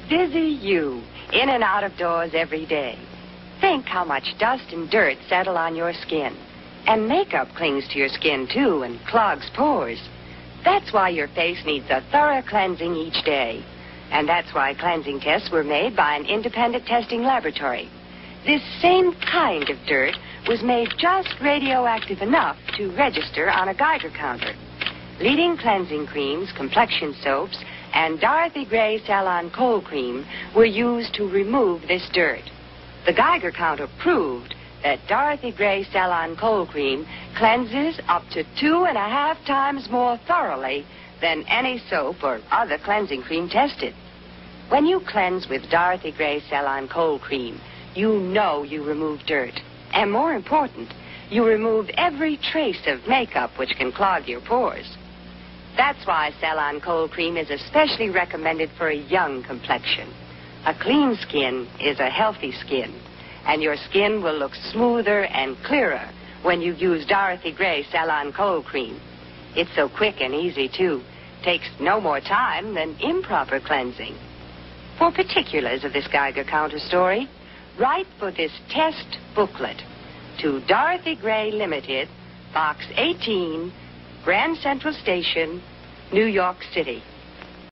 busy you, in and out of doors every day. Think how much dust and dirt settle on your skin. And makeup clings to your skin, too, and clogs pores. That's why your face needs a thorough cleansing each day. And that's why cleansing tests were made by an independent testing laboratory. This same kind of dirt was made just radioactive enough to register on a Geiger counter. Leading cleansing creams, complexion soaps, and Dorothy Gray Salon Cold Cream were used to remove this dirt. The Geiger counter proved that Dorothy Gray Salon Cold Cream cleanses up to 2.5 times more thoroughly than any soap or other cleansing cream tested. When you cleanse with Dorothy Gray Salon Cold Cream, you know you removed dirt. And more important, you removed every trace of makeup which can clog your pores. That's why Salon Cold Cream is especially recommended for a young complexion. A clean skin is a healthy skin, and your skin will look smoother and clearer when you use Dorothy Gray Salon Cold Cream. It's so quick and easy, too. Takes no more time than improper cleansing. For particulars of this Geiger counter story, write for this test booklet to Dorothy Gray Limited, Box 18, Grand Central Station, New York City.